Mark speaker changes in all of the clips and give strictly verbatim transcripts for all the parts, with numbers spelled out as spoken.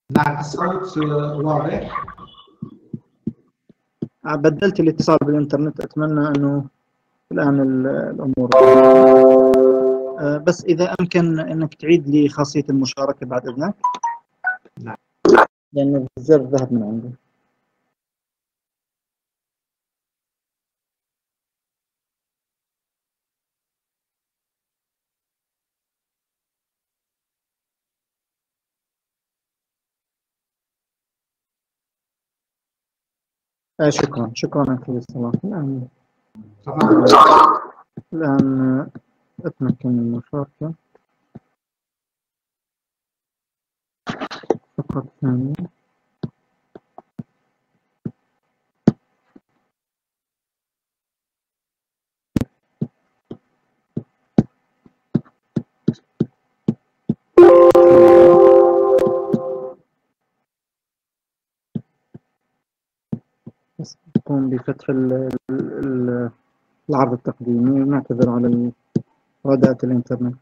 Speaker 1: نعم الصوت واضح.
Speaker 2: بدلت الاتصال بالإنترنت، أتمنى أنه الآن الأمور أه بس إذا أمكن أنك تعيد لي خاصية المشاركة بعد إذنك.
Speaker 1: نعم.
Speaker 2: لأن الزر ذهب من عندي. آه شكرا شكرا أخي صلاح. الآن الآن أتمكن من المشاركة. فقرة ثانية. نقوم بفتح العرض التقديمي ونعتذر على رداءة الإنترنت.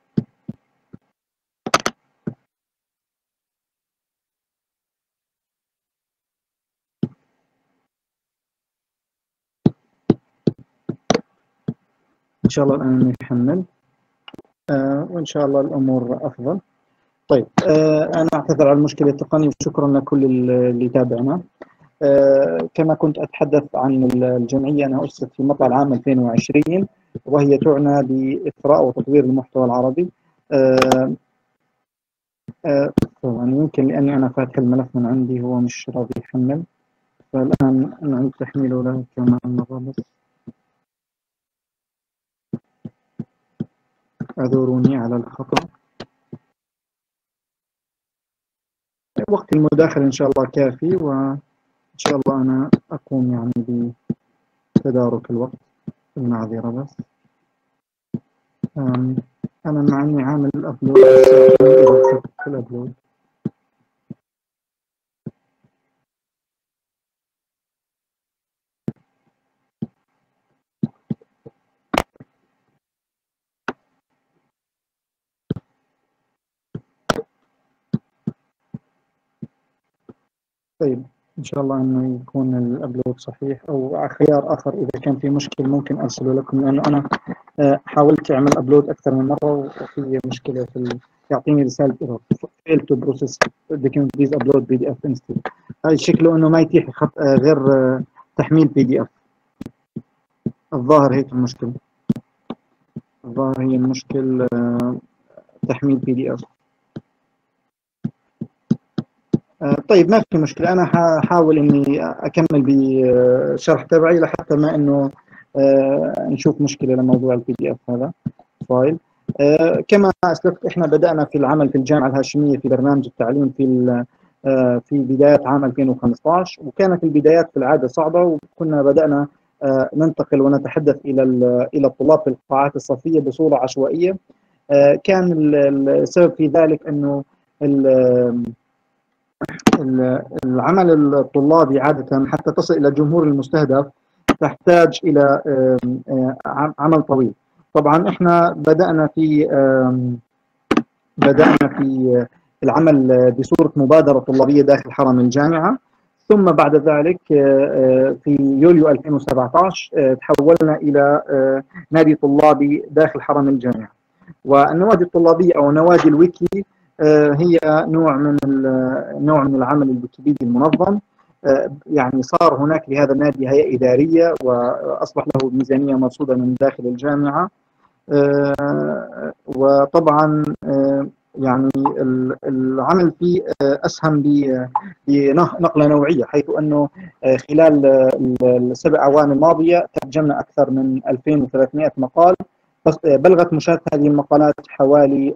Speaker 2: إن شاء الله الآن يحمل آه وإن شاء الله الأمور أفضل. طيب آه أنا أعتذر على المشكلة التقنية وشكرا لكل اللي تابعنا. آه كما كنت أتحدث عن الجمعية، أنا أسست في مطلع العام ألفين وعشرين وهي تعنى بإثراء وتطوير المحتوى العربي. آه آه يعني يمكن لأني أنا فاتح الملف من عندي هو مش راضي يحمل، فالآن نعيد تحميله له كمان مرة بس. اعذروني على الخطأ. وقت المداخلة إن شاء الله كافي، وإن شاء الله أنا أقوم يعني بتدارك الوقت. المعذرة بس أنا مع إني عامل الأبلود إذا الأبلود. طيب إن شاء الله إنه يكون الأبلود صحيح، أو خيار آخر إذا كان في مشكلة ممكن أرسله لكم، لأنه أنا حاولت أعمل أبلود أكثر من مرة وفي مشكلة في ال... يعطيني رسالة إيرور fail to process document please upload بي دي إف instead. هاي شكله إنه ما يتيح خط... غير تحميل بي دي إف. الظاهر هيك المشكلة، الظاهر هي المشكلة تحميل بي دي إف. طيب ما في مشكلة، أنا حاول إني أكمل بشرح تبعي لحتى ما إنه نشوف مشكلة لموضوع البي دي إف هذا فايل. كما أسلفت إحنا بدأنا في العمل في الجامعة الهاشمية في برنامج التعليم في في بداية عام ألفين وخمسة عشر، وكانت البدايات في العادة صعبة، وكنا بدأنا ننتقل ونتحدث إلى إلى الطلاب في القاعات الصفية بصورة عشوائية. كان السبب في ذلك إنه العمل الطلابي عادة حتى تصل إلى الجمهور المستهدف تحتاج إلى عمل طويل. طبعا إحنا بدأنا في بدأنا في العمل بصورة مبادرة طلابية داخل حرم الجامعة، ثم بعد ذلك في يوليو ألفين وسبعة عشر تحولنا إلى نادي طلابي داخل حرم الجامعة. والنوادي الطلابية أو نوادي الويكي هي نوع من نوع من العمل الويكيبيدي المنظم. يعني صار هناك لهذا النادي هيئة إدارية وأصبح له ميزانية مرصودة من داخل الجامعة. وطبعا يعني العمل فيه أسهم بنقلة نوعية، حيث أنه خلال السبع أعوام الماضية ترجمنا أكثر من ألفين وثلاثمئة مقال، بلغت مشاهدة هذه المقالات حوالي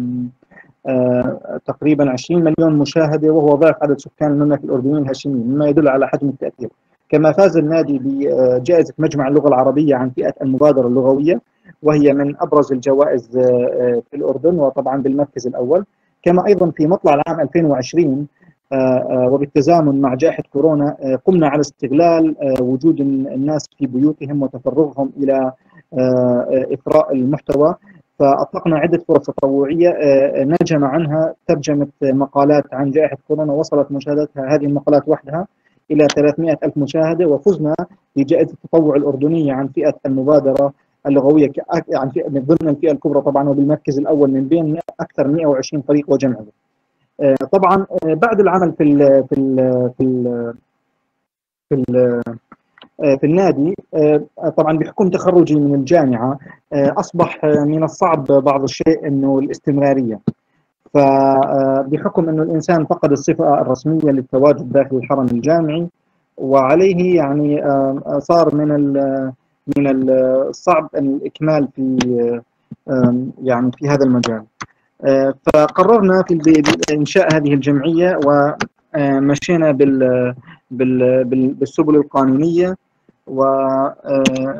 Speaker 2: آه، تقريبا عشرين مليون مشاهدة، وهو ضعف عدد سكان المملكة الأردنية الهاشمية، مما يدل على حجم التأثير. كما فاز النادي بجائزة مجمع اللغة العربية عن فئة المبادرة اللغوية، وهي من أبرز الجوائز في الأردن، وطبعا بالمركز الأول. كما أيضا في مطلع العام ألفين وعشرين وبالتزامن مع جائحة كورونا قمنا على استغلال وجود الناس في بيوتهم وتفرغهم إلى إثراء المحتوى، فأطلقنا عدة فرص تطوعية نجم عنها ترجمة مقالات عن جائحة كورونا وصلت مشاهدتها هذه المقالات وحدها إلى ثلاثمئة ألف مشاهدة، وفزنا بجائزة التطوع الأردنية عن فئة المبادرة اللغوية عن فئة من ضمن الفئة الكبرى طبعا، وبالمركز الأول من بين أكثر من مئة وعشرين فريق وجمعية. طبعا بعد العمل في ال في ال في ال في, ال في النادي، طبعا بحكم تخرجي من الجامعة أصبح من الصعب بعض الشيء أنه الاستمرارية، فبحكم أنه الإنسان فقد الصفة الرسمية للتواجد داخل الحرم الجامعي، وعليه يعني صار من من الصعب الإكمال في يعني في هذا المجال. فقررنا في إنشاء هذه الجمعية ومشينا بال بالسبل القانونية، وطبعا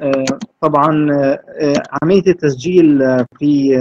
Speaker 2: عملية التسجيل في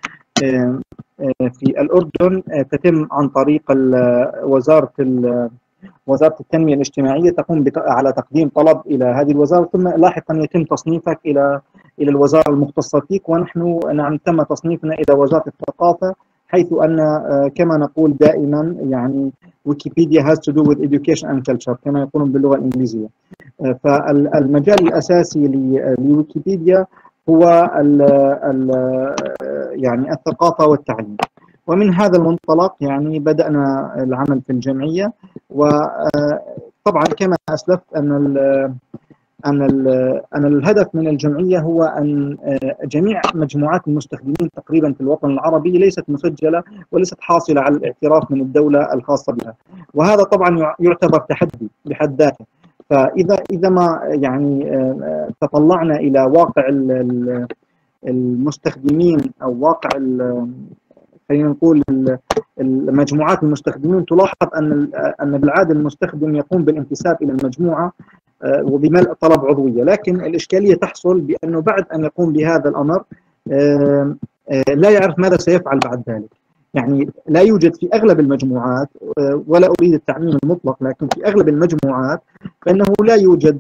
Speaker 2: في الأردن تتم عن طريق وزارة وزارة التنمية الاجتماعية، تقوم على تقديم طلب إلى هذه الوزارة، ثم لاحقا يتم تصنيفك إلى إلى الوزارة المختصة فيك، ونحن نعم تم تصنيفنا إلى وزارة الثقافة، حيث أن كما نقول دائما يعني ويكيبيديا has to do with education and culture كما يقولون باللغة الإنجليزية. فالمجال الأساسي لويكيبيديا هو ال ال يعني الثقافة والتعليم، ومن هذا المنطلق يعني بدأنا العمل في الجمعية. وطبعا كما أسلفت أن ال أن ال أن الهدف من الجمعية هو أن جميع مجموعات المستخدمين تقريبا في الوطن العربي ليست مسجلة وليست حاصلة على الاعتراف من الدولة الخاصة بها، وهذا طبعا يعتبر تحدي بحد ذاته. فإذا إذا ما يعني تطلعنا إلى واقع المستخدمين أو واقع خلينا نقول المجموعات المستخدمين، تلاحظ أن أن بالعادة المستخدم يقوم بالانتساب إلى المجموعة وبملء طلب عضوية، لكن الإشكالية تحصل بأنه بعد أن يقوم بهذا الأمر لا يعرف ماذا سيفعل بعد ذلك. يعني لا يوجد في أغلب المجموعات، ولا أريد التعميم المطلق، لكن في أغلب المجموعات فإنه لا يوجد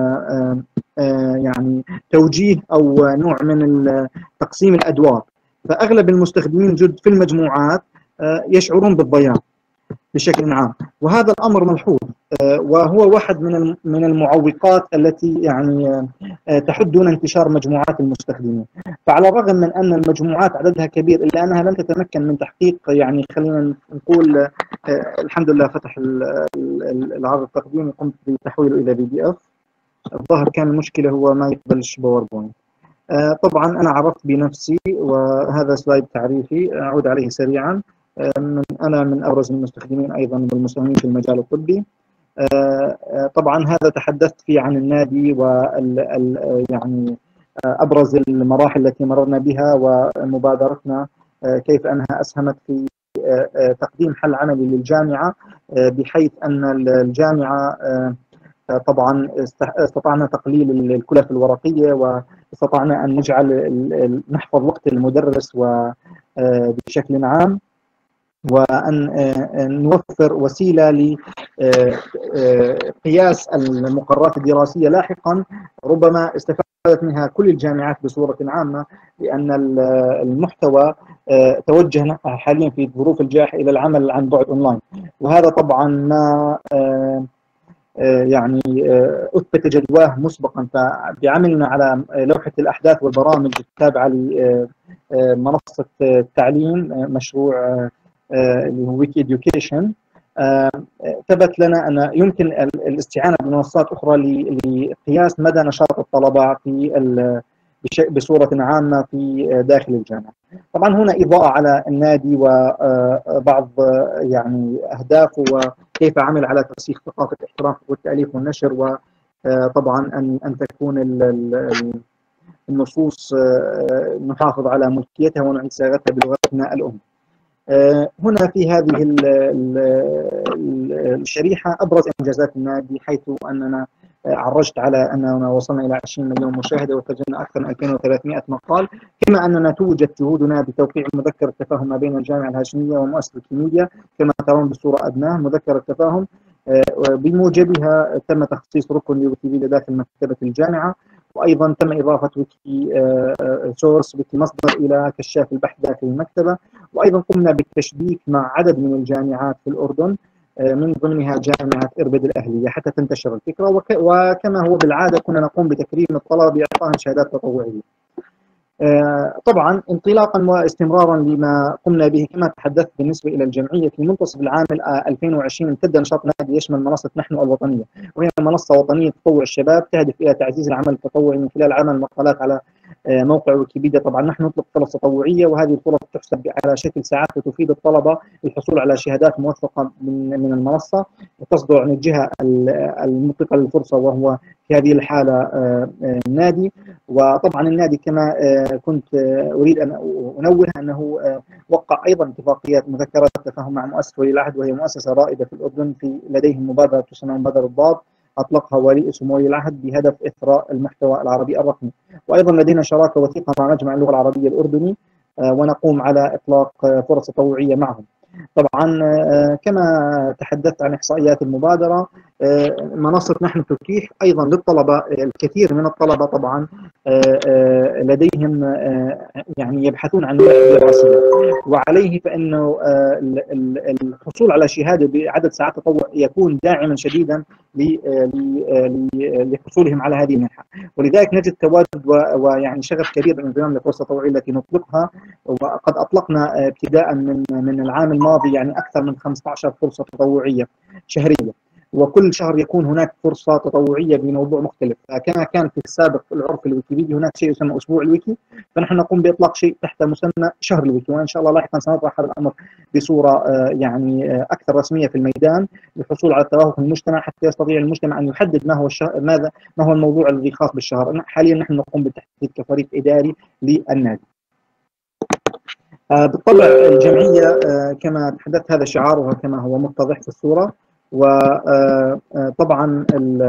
Speaker 2: يعني توجيه أو نوع من تقسيم الأدوار، فأغلب المستخدمين جد في المجموعات يشعرون بالضياع بشكل عام، وهذا الأمر ملحوظ، وهو واحد من من المعوقات التي يعني تحد دون انتشار مجموعات المستخدمين. فعلى الرغم من أن المجموعات عددها كبير إلا أنها لم تتمكن من تحقيق يعني خلينا نقول الحمد لله فتح العرض التقديمي قمت بتحويله إلى بي دي إف. الظاهر كان المشكلة هو ما يقبلش باوربوينت. طبعا أنا عرفت بنفسي، وهذا سلايد تعريفي أعود عليه سريعا. من أنا من أبرز المستخدمين أيضا والمساهمين في المجال الطبي. طبعا هذا تحدثت فيه عن النادي وال يعني أبرز المراحل التي مررنا بها ومبادرتنا كيف أنها أسهمت في تقديم حل عملي للجامعة، بحيث أن الجامعة طبعا استطعنا تقليل الكلف الورقية، واستطعنا أن نجعل نحفظ وقت المدرس وبشكل عام، وأن نوفر وسيلة لقياس المقررات الدراسية لاحقا ربما استفادت منها كل الجامعات بصورة عامة، لأن المحتوى توجه حاليا في ظروف الجائحة إلى العمل عن بعد أونلاين، وهذا طبعا ما يعني أثبت جدواه مسبقا. فبعملنا على لوحة الأحداث والبرامج التابعة لمنصة التعليم، مشروع اللي هو ويكي إديوكيشن، ثبت لنا أن يمكن الاستعانة بمنصات أخرى لقياس مدى نشاط الطلبة في بصورة عامة في داخل الجامعة. طبعا هنا إضاءة على النادي وبعض يعني أهدافه وكيف عمل على ترسيخ ثقافة الاحتراف والتأليف والنشر، وطبعا أن أن تكون النصوص نحافظ على ملكيتها ونعيد صياغتها بلغتنا الأم. هنا في هذه الشريحة أبرز إنجازات النادي، حيث أننا عرجت على أننا وصلنا إلى عشرين مليون مشاهدة وسجلنا أكثر من ألفين وثلاثمئة مقال، كما أننا توجد جهودنا بتوقيع مذكر التفاهم ما بين الجامعة الهاشمية ومؤسسة ويكيميديا كما ترون بالصورة أدناه. مذكر التفاهم بموجبها تم تخصيص ركن لويكيبيديا داخل مكتبة الجامعة، وأيضا تم إضافة ويكي سورس ويكي مصدر إلى كشاف البحث داخل المكتبة. وأيضا قمنا بالتشبيك مع عدد من الجامعات في الأردن من ضمنها جامعة إربد الأهلية حتى تنتشر الفكرة، وكما هو بالعادة كنا نقوم بتكريم الطلبة بإعطائهم شهادات تطوعية. طبعا انطلاقا واستمرارا لما قمنا به كما تحدثت بالنسبه الى الجمعيه، في منتصف العام ألفين وعشرين امتد نشاط النادي يشمل منصه نحن الوطنيه، وهي منصه وطنيه تطوع الشباب تهدف الى تعزيز العمل التطوعي من خلال عمل مقالات على موقع ويكيبيديا. طبعا نحن نطلق فرص تطوعيه، وهذه الفرص تحسب على شكل ساعات وتفيد الطلبه للحصول على شهادات موثقه من من المنصه، وتصدر عن الجهه المنطقه للفرصه وهو في هذه الحاله النادي. وطبعا النادي كما كنت اريد ان انوه انه وقع ايضا اتفاقيات مذكرات تفاهم مع مؤسسه ولي العهد، وهي مؤسسه رائده في الاردن، في لديهم مبادره تسمى مبادره ضاد اطلقها ولي سمو ولي العهد بهدف اثراء المحتوى العربي الرقمي. وايضا لدينا شراكه وثيقه مع مجمع اللغه العربيه الاردني، ونقوم على اطلاق فرص تطوعيه معهم. طبعا كما تحدثت عن احصائيات المبادره، منصه نحن تتيح ايضا للطلبه، الكثير من الطلبه طبعا لديهم يعني يبحثون عن منح دراسيه، وعليه فانه الحصول على شهاده بعدد ساعات تطوع يكون داعما شديدا لحصولهم على هذه المنحه. ولذلك نجد تواجد ويعني شغف كبير بالانضمام للفرص التطوعيه التي نطلقها، وقد اطلقنا ابتداء من من العام الماضي يعني اكثر من خمسة عشر فرصه تطوعيه شهريه، وكل شهر يكون هناك فرصه تطوعيه بموضوع مختلف. كما كان في السابق في العرف الويكيبيديا هناك شيء يسمى اسبوع الويكي، فنحن نقوم باطلاق شيء تحت مسمى شهر الويكي، وان شاء الله لاحقا سنطرح هذا الامر بصوره يعني اكثر رسميه في الميدان للحصول على توافق المجتمع، حتى يستطيع المجتمع ان يحدد ما هو الشهر، ماذا ما هو الموضوع الذي خاص بالشهر. حاليا نحن نقوم بالتحديد كفريق اداري للنادي. بالطبع الجمعيه كما تحدثت هذا شعارها كما هو متضح في الصوره، وطبعا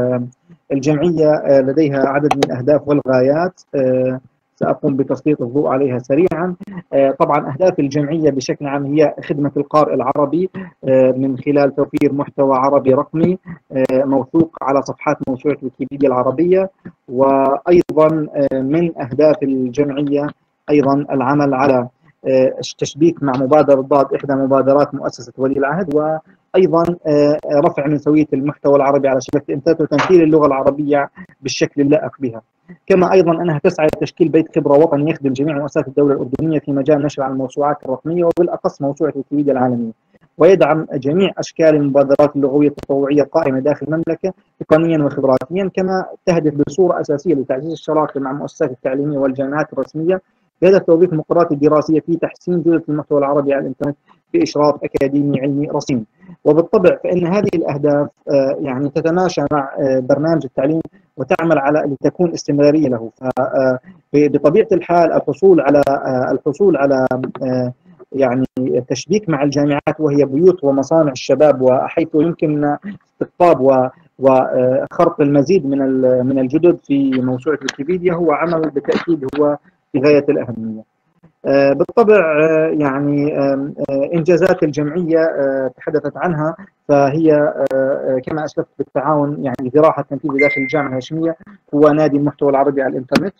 Speaker 2: الجمعيه لديها عدد من الاهداف والغايات سأقوم بتسليط الضوء عليها سريعا. طبعا أهداف الجمعية بشكل عام هي خدمة القارئ العربي من خلال توفير محتوى عربي رقمي موثوق على صفحات موسوعة ويكيبيديا العربية. وأيضا من أهداف الجمعية أيضا العمل على التشبيك مع مبادرة ضاد إحدى مبادرات مؤسسة ولي العهد، وأيضا رفع من سوية المحتوى العربي على شبكة الإنترنت وتمثيل اللغة العربية بالشكل اللائق بها. كما أيضا أنها تسعى لتشكيل بيت خبرة وطني يخدم جميع مؤسسات الدولة الأردنية في مجال نشر على الموسوعات الرقمية وبالأخص موسوعة ويكيبيديا العالمية، ويدعم جميع أشكال المبادرات اللغوية التطوعية القائمة داخل المملكة تقنيا وخبراتيا. كما تهدف بصورة أساسية لتعزيز الشراكة مع المؤسسات التعليمية والجامعات الرسمية بهدف توظيف المقررات الدراسية في تحسين جودة المحتوى العربي على الإنترنت بإشراف أكاديمي علمي رصين. وبالطبع فإن هذه الأهداف يعني تتماشى مع برنامج التعليم وتعمل على لتكون استمرارية له. فبطبيعة الحال الحصول على الحصول على يعني التشبيك مع الجامعات وهي بيوت ومصانع الشباب، وحيث يمكن استقطاب وخرق المزيد من من الجدد في موسوعة ويكيبيديا، هو عمل بالتأكيد هو في غاية الأهمية. بالطبع يعني إنجازات الجمعية تحدثت عنها، فهي كما أسلفت بالتعاون يعني ذراعها التنفيذي داخل الجامعة الهاشمية هو نادي المحتوى العربي على الإنترنت.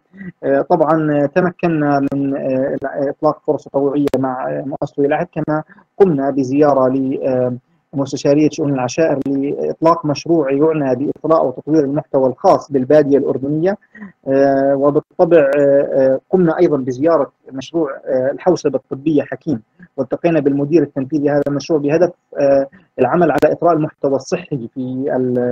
Speaker 2: فطبعا تمكنا من إطلاق فرصة تطوعية مع مؤسسة ولي العهد، كما قمنا بزيارة ل مستشارية شؤون العشائر لإطلاق مشروع يعنى بإطلاق وتطوير المحتوى الخاص بالبادية الأردنية. وبالطبع قمنا أيضا بزيارة مشروع الحوسبة الطبية حكيم، والتقينا بالمدير التنفيذي هذا المشروع بهدف العمل على إطراء المحتوى الصحي في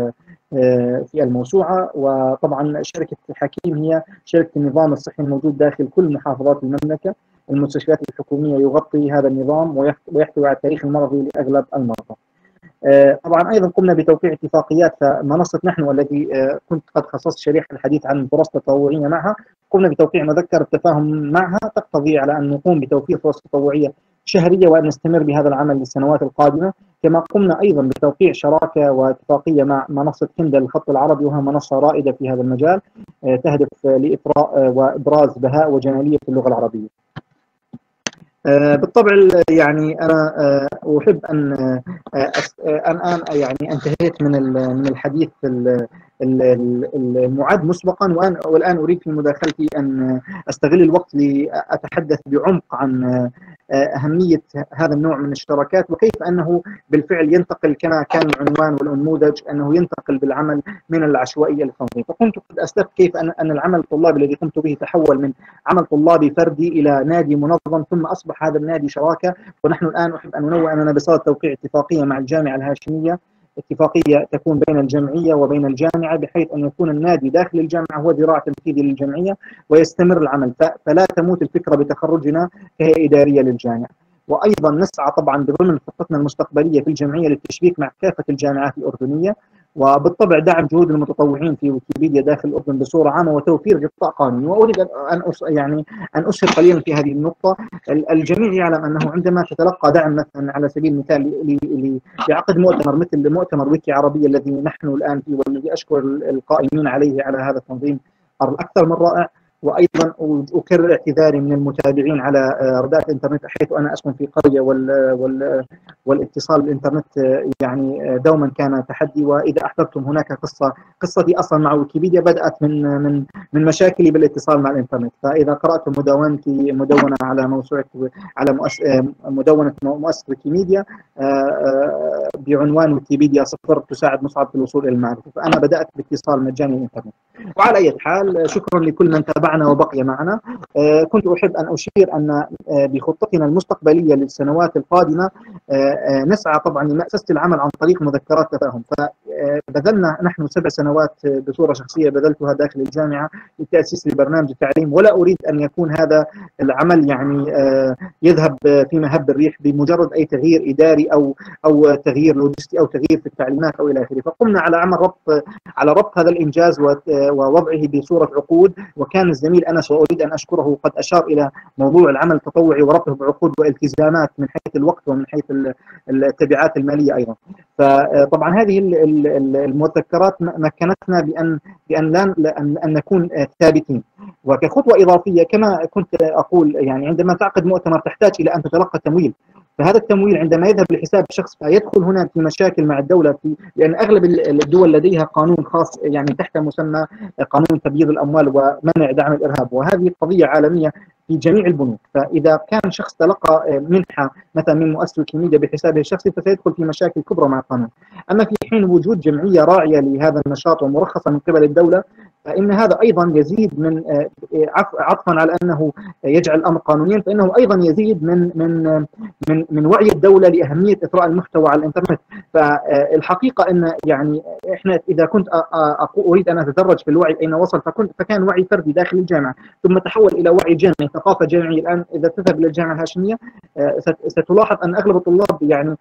Speaker 2: في الموسوعة. وطبعا شركة حكيم هي شركة النظام الصحي الموجود داخل كل محافظات المملكة. المستشفيات الحكومية يغطي هذا النظام ويحتوي على التاريخ المرضي لأغلب المرضى. طبعا ايضا قمنا بتوقيع اتفاقيات، فمنصه نحن والتي كنت قد خصصت شريحه الحديث عن فرص تطوعيه معها، قمنا بتوقيع مذكره تفاهم معها تقتضي على ان نقوم بتوفير فرص تطوعيه شهريه وان نستمر بهذا العمل للسنوات القادمه. كما قمنا ايضا بتوقيع شراكه واتفاقيه مع منصه كندل للخط العربي، وهي منصه رائده في هذا المجال تهدف لاثراء وابراز بهاء وجماليه اللغه العربيه. بالطبع يعني أنا أحب أن الآن يعني انتهيت من من الحديث المعد مسبقا، والآن أريد في مداخلتي أن أستغل الوقت لأتحدث بعمق عن أهمية هذا النوع من الشراكات، وكيف أنه بالفعل ينتقل كما كان العنوان والنموذج أنه ينتقل بالعمل من العشوائية للتنظيم. فكنت قد أسلفت كيف أن العمل الطلابي الذي قمت به تحول من عمل طلابي فردي إلى نادي منظم، ثم أصبح هذا النادي شراكة. ونحن الآن أحب أن ننوه أننا بصدد توقيع اتفاقية مع الجامعة الهاشمية، اتفاقية تكون بين الجمعية وبين الجامعة، بحيث أن يكون النادي داخل الجامعة هو ذراع تنفيذي للجمعية ويستمر العمل، فلا تموت الفكرة بتخرجنا كهيئة إدارية للجامعة. وأيضا نسعى طبعا ضمن خطتنا المستقبلية في الجمعية للتشبيك مع كافة الجامعات الأردنية، وبالطبع دعم جهود المتطوعين في ويكيبيديا داخل الأردن بصورة عامة، وتوفير غطاء قانوني. وأريد أن يعني أن أشير قليلا في هذه النقطة. الجميع يعلم أنه عندما تتلقى دعم مثلا على سبيل المثال لعقد مؤتمر مثل مؤتمر ويكي عربية الذي نحن الآن فيه، والذي أشكر القائمين عليه على هذا التنظيم أكثر من رائع. وايضا اكرر اعتذاري من المتابعين على ردات الانترنت، حيث انا اسكن في قريه وال وال والاتصال بالانترنت يعني دوما كان تحدي. واذا احببتم هناك قصه قصتي اصلا مع ويكيبيديا بدات من من من مشاكلي بالاتصال مع الانترنت. فاذا قراتم مدونتي مدونه على موسوعه على مؤس مدونه مؤسسه ويكيميديا بعنوان ويكيبيديا صفر تساعد مصعب في الوصول الى المعرفه، فانا بدات باتصال مجاني الانترنت. وعلى اي حال شكرا لكل من تابعنا وبقي معنا. كنت احب ان اشير ان بخطتنا المستقبليه للسنوات القادمه نسعى طبعا لمأسسة العمل عن طريق مذكرات تفاهم. فبذلنا نحن سبع سنوات بصوره شخصيه بذلتها داخل الجامعه لتاسيس لبرنامج التعليم، ولا اريد ان يكون هذا العمل يعني يذهب في مهب الريح بمجرد اي تغيير اداري او او تغيير لوجستي او تغيير في التعليمات او الى اخره. فقمنا على عمل ربط على ربط هذا الانجاز ووضعه بصوره عقود، وكان الزميل انس واريد ان اشكره قد اشار الى موضوع العمل التطوعي وربطه بعقود والتزامات من حيث الوقت ومن حيث التبعات الماليه ايضا. فطبعا هذه المذكرات مكنتنا بان بان لا ان نكون ثابتين. وكخطوه اضافيه كما كنت اقول، يعني عندما تعقد مؤتمر تحتاج الى ان تتلقى تمويل، فهذا التمويل عندما يذهب لحساب شخص فيدخل هنا في مشاكل مع الدولة، في لأن أغلب الدول لديها قانون خاص يعني تحت مسمى قانون تبييض الأموال ومنع دعم الإرهاب، وهذه قضية عالمية في جميع البنوك. فإذا كان شخص تلقى منحة مثلا من مؤسسة ويكيميديا بحسابه الشخصي فسيدخل في مشاكل كبرى مع القانون. أما في حين وجود جمعية راعية لهذا النشاط ومرخصة من قبل الدولة، فإن هذا أيضا يزيد من عطفا على أنه يجعل الأمر قانونيا، فإنه أيضا يزيد من من من من وعي الدولة لأهمية إثراء المحتوى على الإنترنت. فالحقيقة أن يعني إحنا إذا كنت أريد أن أتدرج في الوعي أين وصل، فكنت فكان وعي فردي داخل الجامعة ثم تحول إلى وعي جامعي، ثقافة جامعية. الآن إذا تذهب إلى الجامعة الهاشمية ستلاحظ أن أغلب الطلاب يعني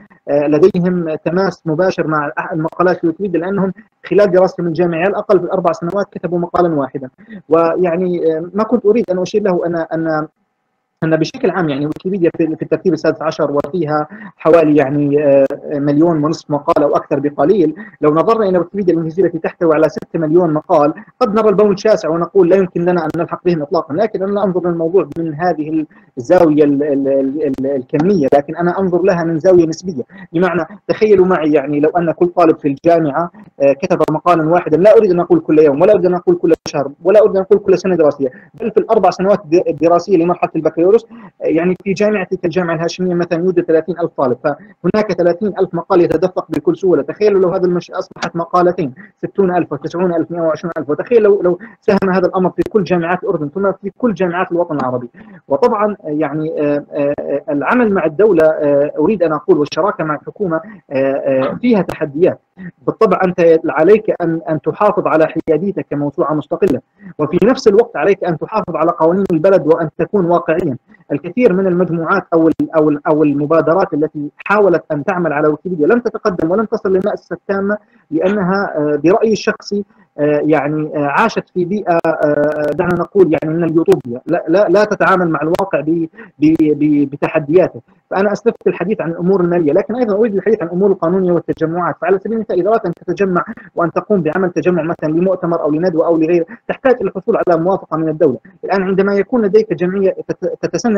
Speaker 2: لديهم تماس مباشر مع المقالات في ويكيبيديا، لأنهم خلال دراستهم الجامعية على الأقل في الأربع سنوات كتبوا مقالا واحدا. ويعني ما كنت أريد أن أشير له أن أن أن بشكل عام يعني ويكيبيديا في الترتيب السادس عشر وفيها حوالي يعني مليون ونصف مقال أو أكثر بقليل. لو نظرنا إلى ويكيبيديا الإنجليزية التي تحتوي على ستة مليون مقال قد نرى البون شاسع ونقول لا يمكن لنا أن نلحق بهم إطلاقا، لكن أنا لا أنظر للموضوع من هذه الزاوية الكمية، لكن أنا أنظر لها من زاوية نسبية. بمعنى تخيلوا معي يعني لو أن كل طالب في الجامعة كتب مقالا واحدا، لا أريد أن أقول كل يوم ولا أريد أن أقول كل شهر ولا أريد أن أقول كل سنة دراسية، بل في الأربع سنوات الدراسية لمرحلة البكالوريوس. يعني في جامعتي كالجامعة الهاشمية مثلا يوجد ثلاثين ألف طالب، فهناك ثلاثين ألف مقال يتدفق بكل سهولة. تخيلوا لو هذا المش أصبحت مقالتين ستون ألف وتسعون ألف ومئة وعشرين ألف، وتخيل لو لو ساهم هذا الأمر في كل جامعات الأردن ثم في كل جامعات الوطن العربي. وطبعا يعني العمل مع الدولة أريد أن أقول والشراكة مع الحكومة فيها تحديات. بالطبع أنت عليك أن أن تحافظ على حياديتك كموسوعة مستقلة، وفي نفس الوقت عليك أن تحافظ على قوانين البلد وأن تكون واقعيا. الكثير من المجموعات أو أو أو المبادرات التي حاولت أن تعمل على ويكيبيديا لم تتقدم ولم تصل للمأسسة التامة، لأنها برأيي الشخصي يعني عاشت في بيئة دعنا نقول يعني من اليوتوبيا، لا لا لا تتعامل مع الواقع بتحدياته. فأنا أسلفت الحديث عن الأمور المالية، لكن أيضا أريد الحديث عن الأمور القانونية والتجمعات. فعلى سبيل المثال إذا أردت أن تتجمع وأن تقوم بعمل تجمع مثلا لمؤتمر أو لندوة أو لغيره، تحتاج إلى الحصول على موافقة من الدولة. الآن عندما يكون لديك جمعية تتسنى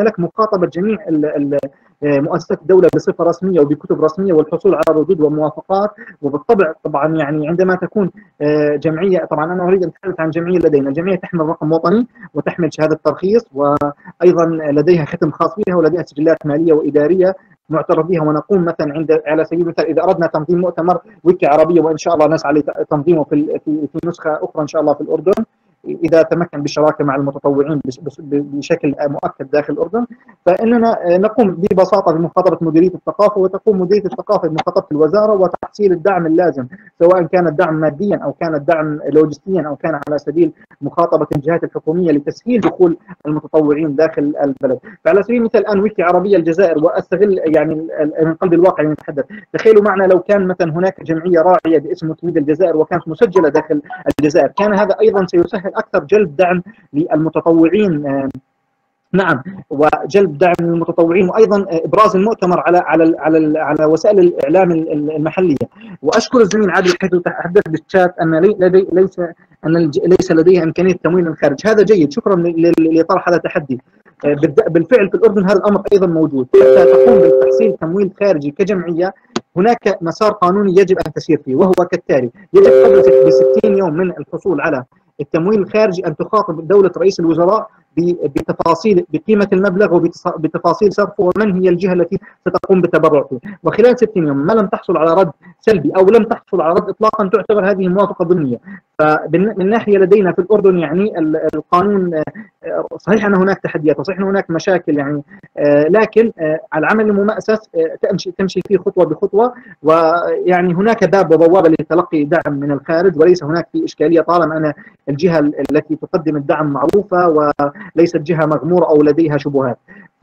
Speaker 2: لك مخاطبه جميع مؤسسات الدوله بصفه رسميه وبكتب رسميه والحصول على ردود وموافقات. وبالطبع طبعا يعني عندما تكون جمعيه، طبعا انا اريد ان اتحدث عن جمعيه لدينا، الجمعيه تحمل رقم وطني وتحمل شهاده ترخيص، وايضا لديها ختم خاص بها ولديها سجلات ماليه واداريه معترف بها. ونقوم مثلا عند على سبيل المثال اذا اردنا تنظيم مؤتمر ويكي عربيه، وان شاء الله نسعى لتنظيمه في في نسخه اخرى ان شاء الله في الاردن اذا تمكن بالشراكه مع المتطوعين بشكل مؤكد داخل الاردن، فاننا نقوم ببساطه بمخاطبه مديريه الثقافه، وتقوم مديريه الثقافه بمخاطبه الوزاره وتحصيل الدعم اللازم، سواء كان الدعم ماديا او كان الدعم لوجستيا او كان على سبيل مخاطبه الجهات الحكوميه لتسهيل دخول المتطوعين داخل البلد. فعلى سبيل المثال الان ويكي عربيه الجزائر، واستغل يعني من قلب الواقع نتحدث، تخيلوا معنا لو كان مثلا هناك جمعيه راعيه باسم ويكيميديا الجزائر وكانت مسجله داخل الجزائر، كان هذا ايضا سيسهل اكثر جلب دعم للمتطوعين. نعم، وجلب دعم للمتطوعين، وايضا ابراز المؤتمر على على على على وسائل الاعلام المحليه. واشكر الزميل عادل حيث تحدث بالشات ان لدي ليس ان ليس لديه امكانيه تمويل من الخارج، هذا جيد، شكرا لطرح هذا التحدي. بالفعل في الاردن هذا الامر ايضا موجود، حتى تقوم بتحصيل تمويل خارجي كجمعيه هناك مسار قانوني يجب ان تسير فيه، وهو كالتالي: يجب قبل ب ستين يوم من الحصول على التمويل الخارجي ان تخاطب دوله رئيس الوزراء بتفاصيل بقيمه المبلغ وبتفاصيل صرفه ومن هي الجهه التي ستقوم بتبرعه، وخلال ستين يوم ما لم تحصل على رد سلبي او لم تحصل على رد اطلاقا تعتبر هذه موافقه ضمنيه. فمن ناحيه لدينا في الاردن يعني القانون صحيح ان هناك تحديات وصحيح ان هناك مشاكل يعني، لكن العمل المؤسس تمشي تمشي فيه خطوه بخطوه، ويعني هناك باب وبوابه لتلقي دعم من الخارج، وليس هناك في اشكاليه طالما ان الجهه التي تقدم الدعم معروفه وليست جهه مغموره او لديها شبهات.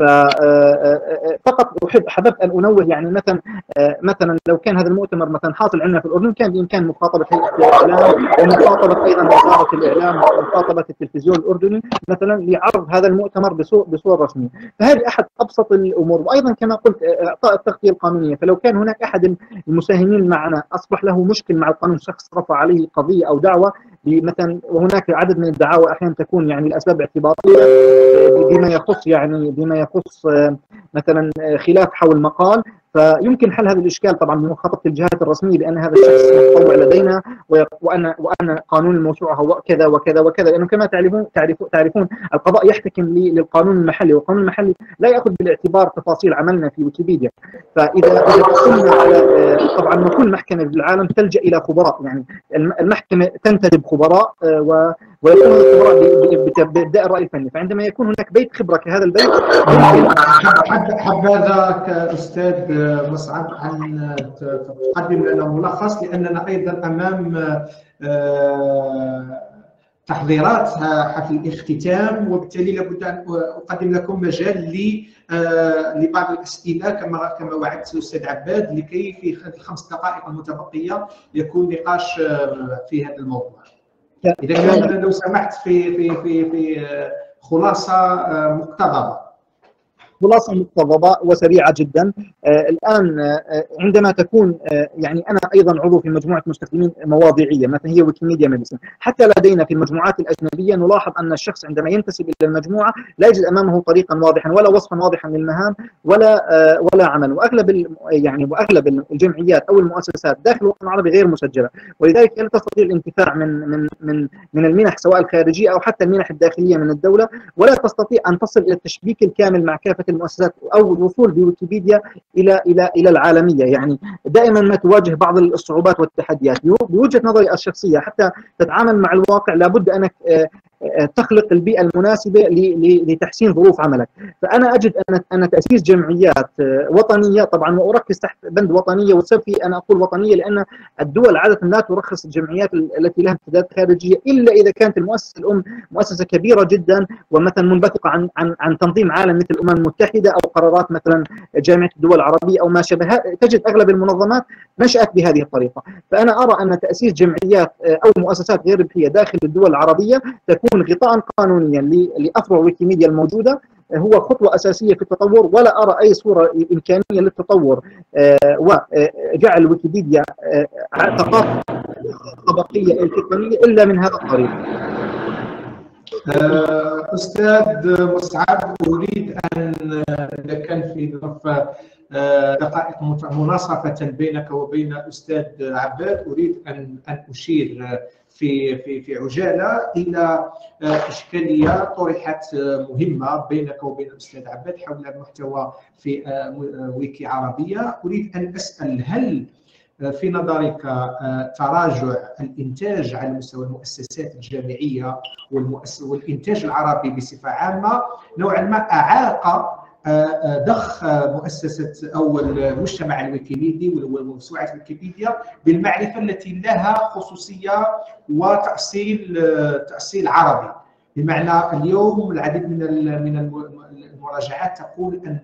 Speaker 2: فقط احب حببت ان انوه يعني مثلا مثلا لو كان هذا المؤتمر مثلا حاصل عندنا في الاردن كان بامكان مخاطبه هيئه الاعلام ومخاطبه ايضا وزاره الاعلام ومخاطبه التلفزيون الاردني مثلا لعرض هذا المؤتمر بصوره رسميه. فهذه احد ابسط الامور. وايضا كما قلت اعطاء التغطيه القانونيه، فلو كان هناك احد المساهمين معنا اصبح له مشكل مع القانون، شخص رفع عليه قضيه او دعوه مثلا، وهناك عدد من الدعاوى احيانا تكون يعني الاسباب اعتباطيه بما يخص يعني بما يخص مثلا خلاف حول مقال، فيمكن حل هذا الاشكال طبعا بمخاطبه الجهات الرسميه بان هذا الشخص متطوع لدينا وان وان قانون الموسوعه هو كذا وكذا وكذا، لانه كما تعرفون تعرفون القضاء يحتكم للقانون المحلي، والقانون المحلي لا ياخذ بالاعتبار تفاصيل عملنا في ويكيبيديا. فاذا قلنا على طبعا ما كل محكمه بالعالم تلجا الى خبراء، يعني المحكمه تنتدب خبراء و ويكون الخبراء بابداء الراي الفني، فعندما يكون هناك بيت خبره كهذا البيت
Speaker 1: حبذا استاذ مصعب ان تقدم لنا ملخص، لاننا ايضا امام تحضيرات حفل الاختتام، وبالتالي لابد ان اقدم لكم مجال لبعض الاسئله كما كما وعدت الاستاذ عباد، لكي في الخمس دقائق المتبقيه يكون نقاش في هذا الموضوع. إذا كان لو سمحت في في في في خلاصة مقتضبة.
Speaker 2: خلاصة مقتضبة وسريعة جدا. آه الآن آه عندما تكون آه يعني أنا أيضا عضو في مجموعة مستخدمين مواضيعية مثلا هي ويكيميديا ميديسن، حتى لدينا في المجموعات الأجنبية نلاحظ أن الشخص عندما ينتسب إلى المجموعة لا يجد أمامه طريقا واضحا ولا وصفا واضحا للمهام ولا آه ولا عمل، وأغلب يعني وأغلب الجمعيات أو المؤسسات داخل الوطن العربي غير مسجلة، ولذلك لا تستطيع الانتفاع من من من من المنح سواء الخارجية أو حتى المنح الداخلية من الدولة، ولا تستطيع أن تصل إلى التشبيك الكامل مع كافة المؤسسات او الوصول بويكيبيديا الى الى الى العالميه. يعني دائما ما تواجه بعض الصعوبات والتحديات. بوجهه نظري الشخصيه حتى تتعامل مع الواقع لابد انك تخلق البيئه المناسبه لتحسين ظروف عملك. فانا اجد ان ان تاسيس جمعيات وطنيه طبعا، واركز تحت بند وطنيه، والسبب في انا اقول وطنيه لان الدول عاده لا ترخص الجمعيات التي لها امتدادات خارجيه الا اذا كانت المؤسسه الام مؤسسه كبيره جدا ومثلا منبثقه عن عن عن تنظيم عالم مثل الامم المتحده او قرارات مثلا جامعه الدول العربيه او ما شابه. تجد اغلب المنظمات نشات بهذه الطريقه. فانا ارى ان تاسيس جمعيات او مؤسسات غير ربحيه داخل الدول العربيه تكون غطاء قانونيا لافرع ويكيميديا الموجوده هو خطوه اساسيه في التطور، ولا ارى اي صوره امكانيه للتطور وجعل ويكيبيديا ثقافه طبقيه الكترونيه الا من هذا الطريق.
Speaker 1: أستاذ مصعب، أريد أن إذا كان في ظرف دقائق مناصفة بينك وبين الأستاذ عباد، أريد أن أن أشير في في في عجالة إلى إشكالية طرحت مهمة بينك وبين الأستاذ عباد حول المحتوى في ويكي عربية. أريد أن أسأل، هل في نظرك تراجع الإنتاج على مستوى المؤسسات الجامعية والإنتاج العربي بصفة عامة نوعا ما أعاق ضخ مؤسسة أو المجتمع الويكيميدي وموسوعة ويكيبيديا بالمعرفة التي لها خصوصية وتأصيل تأصيل عربي؟ بمعنى اليوم العديد من من المراجعات تقول ان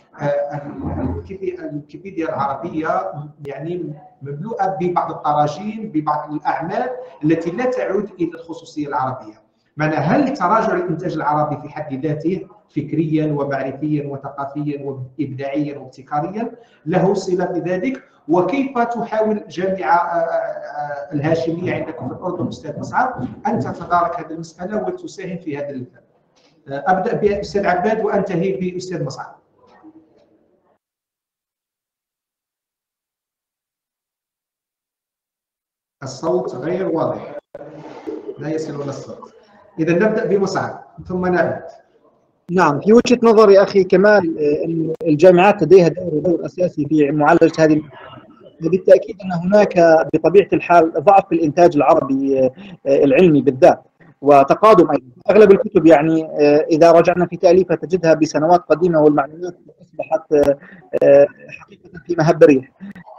Speaker 1: الويكيبيديا العربية يعني مملوءة ببعض التراجيم، ببعض الأعمال التي لا تعود إلى الخصوصية العربية. معنى هل تراجع الإنتاج العربي في حد ذاته فكريا ومعرفيا وثقافيا وإبداعيا وابتكاريا له صلة بذلك؟ وكيف تحاول الجامعة الهاشمية عندكم في الأردن أستاذ مصعب أن تتدارك هذه المسألة وتساهم في هذا الفن؟ أبدأ بأستاذ عباد وأنتهي بأستاذ مصعب. الصوت غير واضح، لا يصلنا الصوت. إذا نبدأ بمصعب ثم نعود.
Speaker 2: نعم، في وجهة نظري أخي كمال أن الجامعات لديها دور, دور أساسي في معالجة هذه، وبالتأكيد أن هناك بطبيعة الحال ضعف في الإنتاج العربي العلمي بالذات وتقادم أيضا. أغلب الكتب يعني إذا رجعنا في تأليفها تجدها بسنوات قديمة والمعلومات أصبحت حقيقة في مهب الريح.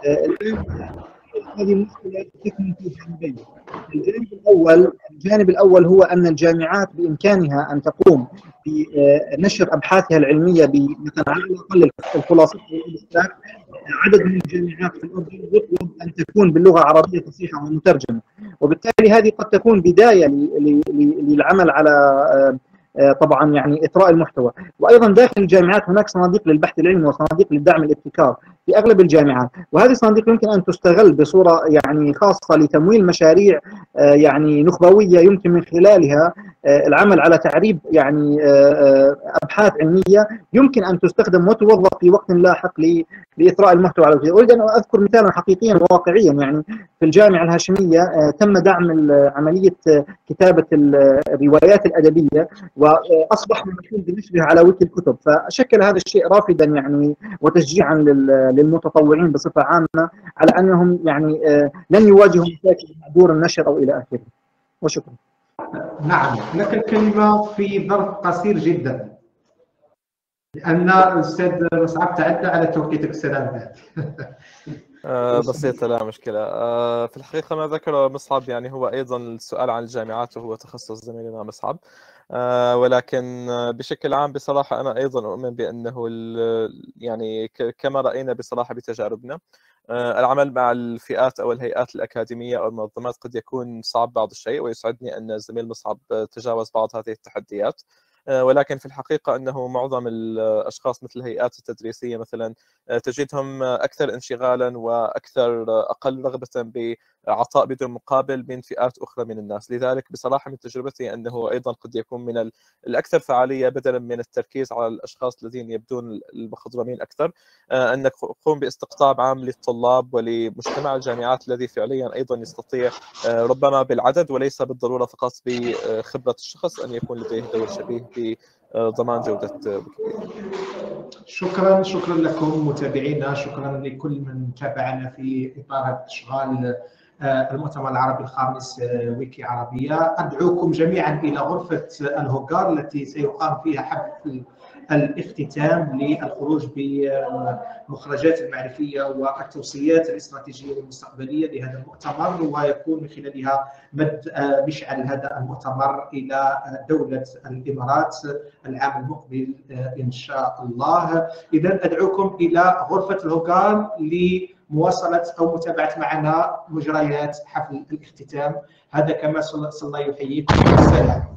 Speaker 2: هذه المشكلة تكمن في جانبين. الجانب الأول الجانب الأول هو أن الجامعات بإمكانها أن تقوم بنشر أبحاثها العلمية مثلا على الأقل الخلاصة. عدد من الجامعات في الأردن يطلب أن تكون باللغة العربية فصيحة ومترجمة، وبالتالي هذه قد تكون بداية للعمل على طبعا يعني إثراء المحتوى. وأيضا داخل الجامعات هناك صناديق للبحث العلمي وصناديق للدعم الابتكار في أغلب الجامعات، وهذه الصناديق يمكن أن تستغل بصورة يعني خاصة لتمويل مشاريع يعني نخبوية يمكن من خلالها العمل على تعريب يعني أبحاث علمية يمكن أن تستخدم وتوظف في وقت لاحق لإثراء المحتوى على الوجه. أريد أن أذكر مثالا حقيقيا واقعيا، يعني في الجامعة الهاشمية تم دعم عملية كتابة الروايات الأدبية وأصبح ممكن بنشرها على ويكي الكتب، فشكل هذا الشيء رافدا يعني وتشجيعا للمتطوعين بصفة عامة على أنهم يعني لن يواجهوا مشاكل مع دور النشر أو إلى آخره. وشكرا.
Speaker 1: نعم، لك الكلمة في ظرف قصير جدا لأن الأستاذ مصعب تعدى على توقيتك أستاذ عباد.
Speaker 3: آه بسيطة، لا مشكلة. آه في الحقيقة ما ذكره مصعب يعني هو أيضا السؤال عن الجامعات وهو تخصص زميلنا مصعب، آه ولكن بشكل عام بصراحة أنا أيضا أؤمن بأنه يعني كما رأينا بصراحة بتجاربنا آه العمل مع الفئات أو الهيئات الأكاديمية أو المنظمات قد يكون صعب بعض الشيء، ويسعدني أن الزميل مصعب تجاوز بعض هذه التحديات. ولكن في الحقيقة أنه معظم الأشخاص مثل الهيئات التدريسية مثلا تجدهم أكثر انشغالا وأكثر أقل رغبة بعطاء بدون مقابل من فئات أخرى من الناس. لذلك بصراحة من تجربتي أنه أيضا قد يكون من الأكثر فعالية بدلا من التركيز على الأشخاص الذين يبدون المخضرمين أكثر، أن نقوم باستقطاب عام للطلاب ولمجتمع الجامعات الذي فعليا أيضا يستطيع ربما بالعدد وليس بالضرورة فقط بخبرة الشخص أن يكون لديه دور شبيه بضمان جودة ويكيبيديا.
Speaker 1: شكرا شكرا لكم متابعينا، شكرا لكل من تابعنا في إطار إشغال المؤتمر العربي الخامس ويكي عربية. أدعوكم جميعا إلى غرفة الهوغار التي سيقام فيها حفل الاختتام للخروج بالمخرجات المعرفية والتوصيات الاستراتيجية والمستقبلية لهذا المؤتمر، ويكون من خلالها مد مشعل هذا المؤتمر إلى دولة الإمارات العام المقبل إن شاء الله. إذن أدعوكم إلى غرفة الهوغار لمواصلة أو متابعة معنا مجريات حفل الاختتام. هذا كما صلى الله يحييكم. السلام.